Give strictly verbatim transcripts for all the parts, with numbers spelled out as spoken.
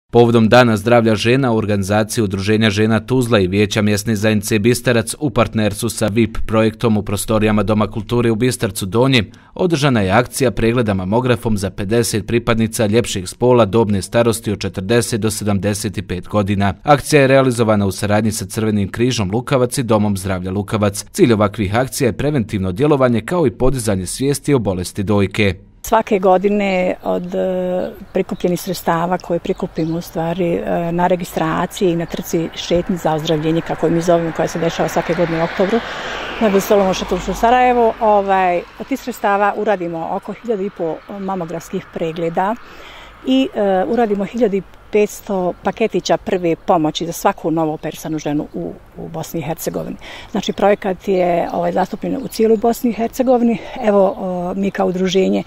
Povodom Dana zdravlja žena u organizaciji Udruženja žena Tuzla i Vijeća mjesne zajednice Bistarac u partnerstvu sa V I P projektom u prostorijama Doma kulture u Bistarcu Donjem održana je akcija pregleda mamografom za pedeset pripadnica ljepšeg spola dobne starosti od četrdeset do sedamdeset pet godina. Akcija je realizovana u saradnji sa Crvenim križom Lukavac i Domom zdravlja Lukavac. Cilj ovakvih akcija je preventivno djelovanje kao i podizanje svijesti o bolesti dojke. Svake godine od prikupljenih sredstava koje prikupimo u stvari na registraciji i na trci šetnji za ozdravljenje, kako mi zovemo, koja se dešava svake godine u oktobru na Veselom šatoru Sarajevo, ovaj, od tih sredstava uradimo oko hiljadu i po mamografskih pregleda i uh, uradimo hiljadu i petsto paketića prve pomoći za svaku novooperisanu ženu u, u Bosni i Hercegovini. Znači, projekat je ovaj, zastupljen u cijeloj Bosni i Hercegovini. Evo, o, mi kao udruženje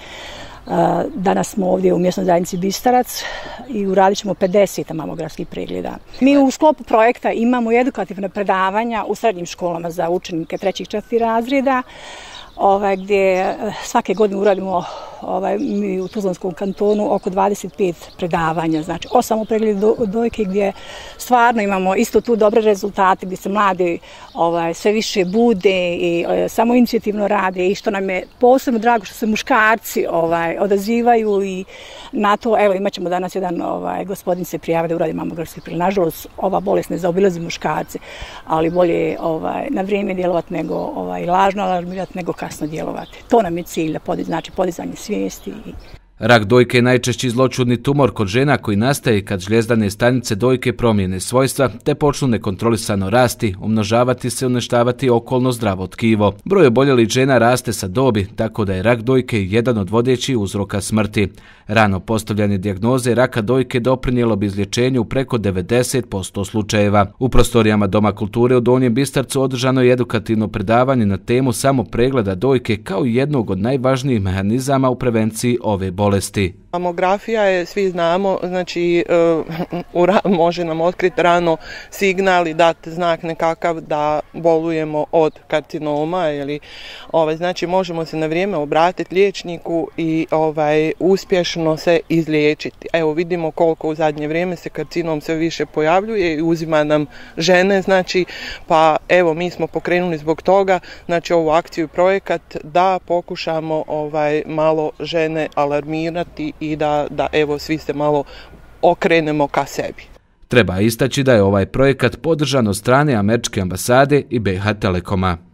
a, danas smo ovdje u mjesnoj zajednici Bistarac i uradit ćemo pedeset mamografskih pregleda. Mi u sklopu projekta imamo edukativne predavanja u srednjim školama za učenike trećih četvrtih razreda, Ovaj, gdje svake godine uradimo ovaj, mi u Tuzlanskom kantonu oko dvadeset pet predavanja, znači osam o pregledu do, dojke gdje stvarno imamo isto tu dobre rezultate, gdje se mladi ovaj, sve više bude i e, samo inicijativno rade i što nam je posebno drago što se muškarci ovaj, odazivaju i na to, evo imat ćemo danas jedan ovaj, gospodin se prijavio da uradi mamografski pregled. Nažalost, ova bolest ne zaobilazi muškarce, ali bolje ovaj, na vrijeme djelovati nego ovaj, lažno alarmirati nego kasno djelovati. To nam je cilj, da podiz, znači podizanje svijesti. Rak dojke je najčešći zloćudni tumor kod žena koji nastaje kad žljezdane stanice dojke promijene svojstva te počnu nekontrolisano rasti, umnožavati se, uništavati okolno zdravo tkivo. Broj oboljelih žena raste sa dobi, tako da je rak dojke jedan od vodećih uzroka smrti. Rano postavljanje dijagnoze raka dojke doprinijelo bi izlječenju u preko devedeset posto slučajeva. U prostorijama Doma kulture u Donjem Bistarcu održano je edukativno predavanje na temu samo pregleda dojke kao jednog od najvažnijih mehanizama u prevenciji ove bolesti. Mamografija je, svi znamo, znači uh, može nam otkriti rano signal i dati znak nekakav da bolujemo od karcinoma ili ovaj, znači možemo se na vrijeme obratiti liječniku i ovaj uspješno se izliječiti. Evo vidimo koliko u zadnje vrijeme se karcinom sve više pojavljuje i uzima nam žene, znači pa evo mi smo pokrenuli zbog toga, znači ovu akciju i projekat da pokušamo ovaj malo žene alarmirati i da, da evo svi se malo okrenemo ka sebi. Treba istaći da je ovaj projekat podržan od strane Američke ambasade i B H Telekoma.